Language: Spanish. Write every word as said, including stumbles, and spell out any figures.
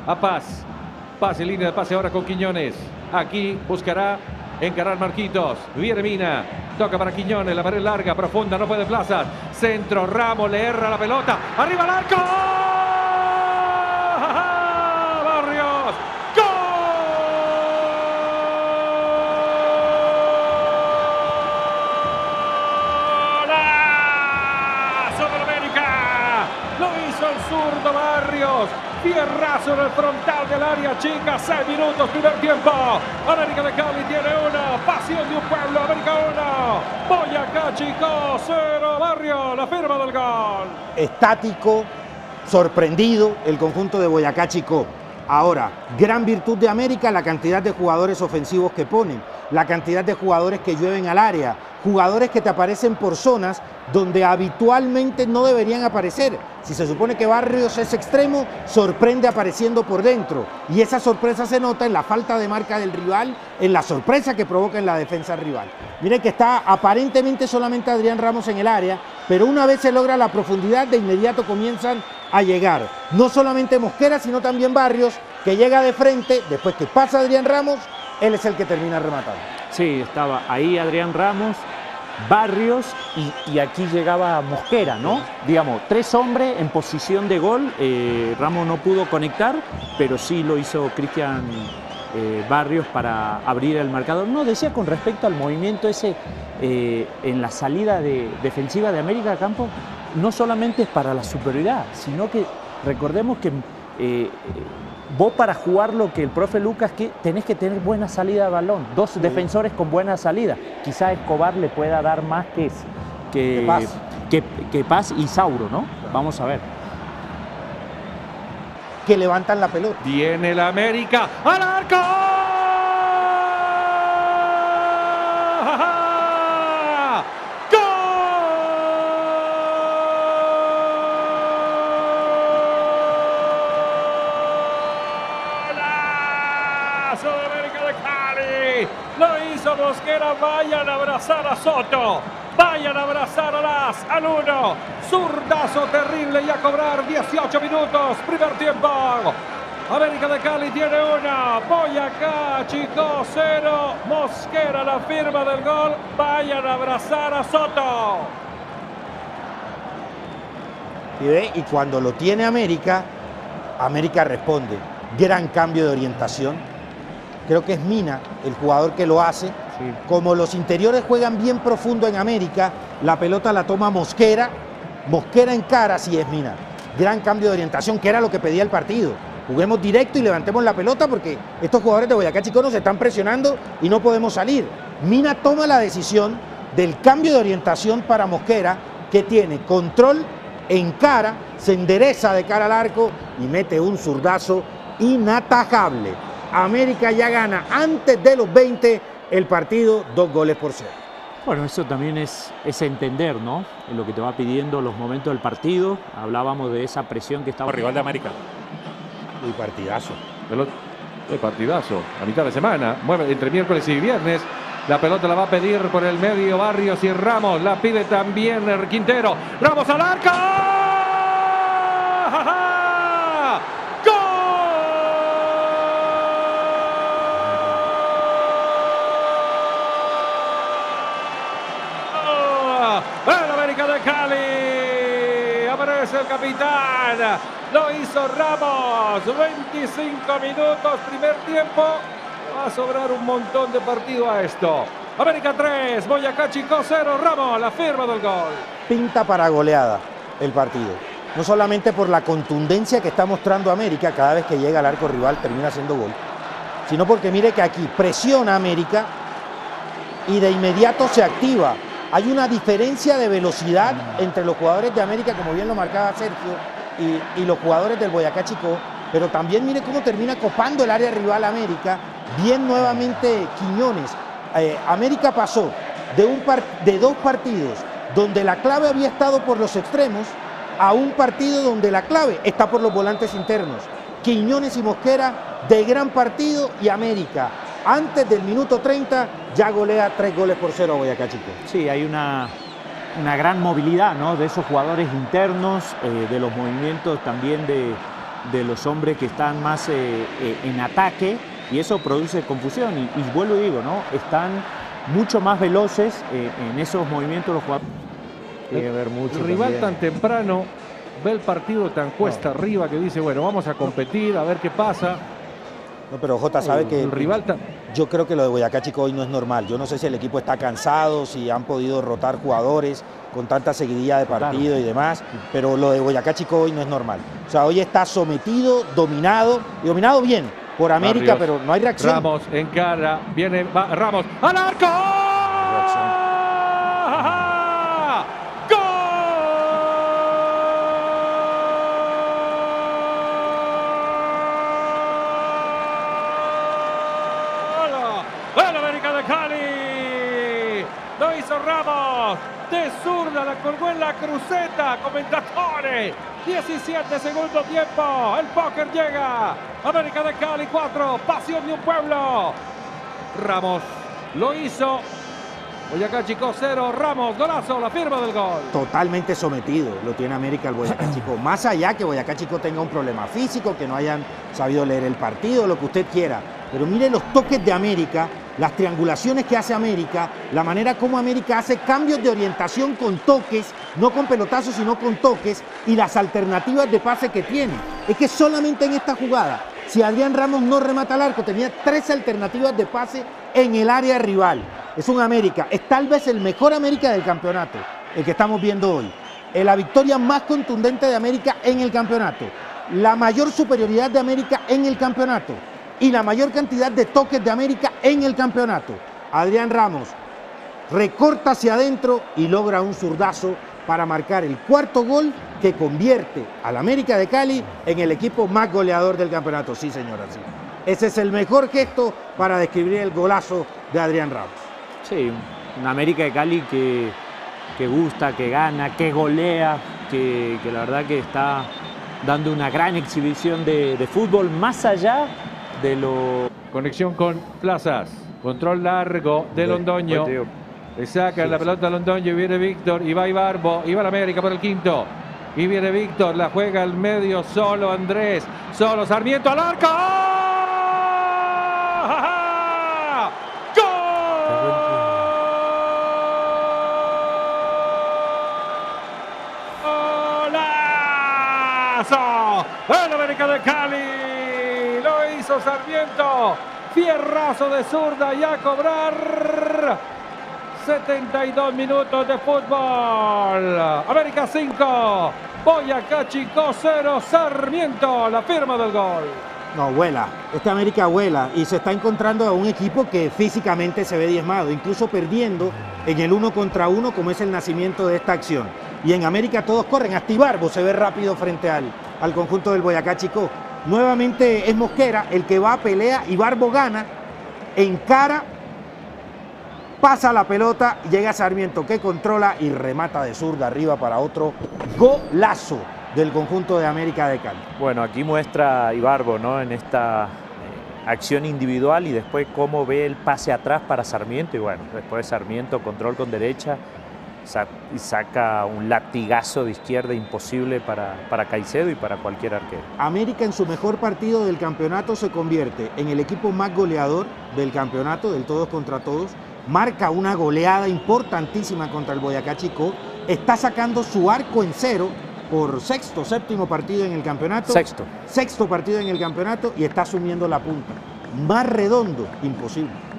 a Paz. Paz en línea de pase ahora con Quiñones. Aquí buscará encarar Marquitos. Viene Mina. Toca para Quiñones. La pared larga, profunda, no puede Plazas. Centro, Ramos le erra la pelota. ¡Arriba el arco! ¡Barrios! ¡Golazo del América! Lo hizo el zurdo Barrios. Fierrazo en el frontal del área chica. Seis minutos, primer tiempo. América de Cali tiene una. Pasión de un pueblo. América uno. Boyacá Chicó cero. Barrio, la firma del gol. Estático, sorprendido el conjunto de Boyacá Chicó. Ahora, gran virtud de América, la cantidad de jugadores ofensivos que ponen, la cantidad de jugadores que llueven al área, jugadores que te aparecen por zonas donde habitualmente no deberían aparecer. Si se supone que Barrios es extremo, sorprende apareciendo por dentro. Y esa sorpresa se nota en la falta de marca del rival, en la sorpresa que provoca en la defensa rival. Miren que está aparentemente solamente Adrián Ramos en el área, pero una vez se logra la profundidad, de inmediato comienzan a llegar. No solamente Mosquera, sino también Barrios, que llega de frente, después que pasa Adrián Ramos, él es el que termina rematando. Sí, estaba ahí Adrián Ramos, Barrios y, y aquí llegaba Mosquera, ¿no? Digamos, tres hombres en posición de gol. eh, Ramos no pudo conectar, pero sí lo hizo Cristian eh, Barrios para abrir el marcador. No, decía con respecto al movimiento ese eh, en la salida de, defensiva de América Campo, no solamente es para la superioridad, sino que recordemos que eh, vos para jugar lo que el profe Lucas, que tenés que tener buena salida de balón, dos sí. defensores con buena salida. Quizá Escobar le pueda dar más que, que, que, Paz. que, que Paz y Sauro, ¿no? Vamos a ver. Que levantan la pelota. Viene la América al arco. De América de Cali, lo hizo Mosquera. Vayan a abrazar a Soto, vayan a abrazar a Las al uno, zurdazo terrible y a cobrar. Dieciocho minutos, primer tiempo. América de Cali tiene una, Boyacá Chicó cero, Mosquera la firma del gol. Vayan a abrazar a Soto. Y, ve, y cuando lo tiene América, América responde. Gran cambio de orientación. Creo que es Mina el jugador que lo hace. Sí. Como los interiores juegan bien profundo en América, la pelota la toma Mosquera. Mosquera en cara, sí es Mina. Gran cambio de orientación, que era lo que pedía el partido. Juguemos directo y levantemos la pelota porque estos jugadores de Boyacá Chicó nos están presionando y no podemos salir. Mina toma la decisión del cambio de orientación para Mosquera, que tiene control en cara, se endereza de cara al arco y mete un zurdazo inatajable. América ya gana antes de los veinte el partido, dos goles por cero. Bueno, eso también es, es entender, ¿no? En lo que te va pidiendo los momentos del partido. Hablábamos de esa presión que estaba... Rival de América. Y partidazo. El partidazo, a mitad de semana, mueve entre miércoles y viernes. La pelota la va a pedir por el medio Barrios y Ramos. La pide también el Quintero. Ramos al arco. En América de Cali aparece el capitán, lo hizo Ramos. Veinticinco minutos, primer tiempo. Va a sobrar un montón de partido a esto. América tres, Boyacá Chicó cero. Ramos, la firma del gol. Pinta para goleada el partido. No solamente por la contundencia que está mostrando América, cada vez que llega al arco rival termina haciendo gol, sino porque mire que aquí presiona América y de inmediato se activa. Hay una diferencia de velocidad entre los jugadores de América, como bien lo marcaba Sergio, y, y los jugadores del Boyacá Chicó, pero también mire cómo termina copando el área rival América. Bien nuevamente Quiñones. Eh, América pasó de, un par, de dos partidos donde la clave había estado por los extremos a un partido donde la clave está por los volantes internos. Quiñones y Mosquera de gran partido, y América antes del minuto treinta ya golea tres goles por cero a Boyacá Chicó. Sí, hay una, una gran movilidad, ¿no?, de esos jugadores internos, eh, de los movimientos también de, de los hombres que están más eh, eh, en ataque, y eso produce confusión. Y, y vuelvo y digo, ¿no? Están mucho más veloces eh, en esos movimientos los jugadores. Tiene que ver mucho. El rival también tan temprano ve el partido tan cuesta no. arriba que dice, bueno, vamos a competir, a ver qué pasa. No, pero Jota sabe el, que el rival tan... yo creo que lo de Boyacá Chicó hoy no es normal. Yo no sé si el equipo está cansado, si han podido rotar jugadores con tanta seguidilla de partido claro. y demás, pero lo de Boyacá Chicó hoy no es normal. O sea, hoy está sometido, dominado, y dominado bien por América, Barrios, pero no hay reacción. Ramos encara, viene va, Ramos al arco. ¡El América de Cali! Lo hizo Ramos. De zurda la colgó en la cruceta. Comentatores. diecisiete segundo tiempo. El póker llega. América de Cali cuatro. Pasión de un pueblo. Ramos lo hizo. Boyacá Chicó cero. Ramos, golazo, la firma del gol. Totalmente sometido lo tiene América al Boyacá Chicó. Más allá que Boyacá Chicó tenga un problema físico, que no hayan sabido leer el partido, lo que usted quiera. Pero mire los toques de América, las triangulaciones que hace América, la manera como América hace cambios de orientación con toques, no con pelotazos, sino con toques, y las alternativas de pase que tiene. Es que solamente en esta jugada, si Adrián Ramos no remata al arco, tenía tres alternativas de pase en el área rival. Es un América, es tal vez el mejor América del campeonato, el que estamos viendo hoy. Es la victoria más contundente de América en el campeonato. La mayor superioridad de América en el campeonato. Y la mayor cantidad de toques de América en el campeonato. Adrián Ramos recorta hacia adentro y logra un zurdazo para marcar el cuarto gol que convierte al América de Cali en el equipo más goleador del campeonato. Sí, señora, sí. Ese es el mejor gesto para describir el golazo de Adrián Ramos. Sí, una América de Cali que, que gusta, que gana, que golea, que, que la verdad que está dando una gran exhibición de, de fútbol, más allá de lo... Conexión con Plazas, control largo de Londoño, le saca sí, la pelota a Londoño y viene Víctor, y va Ibarbo, y va la América por el quinto, y viene Víctor, la juega al medio, solo Andrés, solo Sarmiento al arco. ¡Golazo! El América de Cali. Sarmiento, fierrazo de zurda y a cobrar. setenta y dos minutos de fútbol. América cinco, Boyacá Chicó cero. Sarmiento, la firma del gol. No, vuela. Este América vuela y se está encontrando a un equipo que físicamente se ve diezmado, incluso perdiendo en el uno contra uno, como es el nacimiento de esta acción. Y en América todos corren. Hasta Ibarbo se ve rápido frente al, al conjunto del Boyacá Chicó. Nuevamente es Mosquera el que va a pelea, Ibarbo gana, encara, pasa la pelota, llega Sarmiento que controla y remata de zurda arriba para otro golazo del conjunto de América de Cali. Bueno, aquí muestra Ibarbo, ¿no? En esta eh, acción individual y después cómo ve el pase atrás para Sarmiento y bueno, después Sarmiento control con derecha y saca un latigazo de izquierda imposible para, para Caicedo y para cualquier arquero. América en su mejor partido del campeonato se convierte en el equipo más goleador del campeonato, del todos contra todos, marca una goleada importantísima contra el Boyacá Chicó, está sacando su arco en cero por sexto, séptimo partido en el campeonato. Sexto. Sexto partido en el campeonato y está asumiendo la punta. Más redondo, imposible.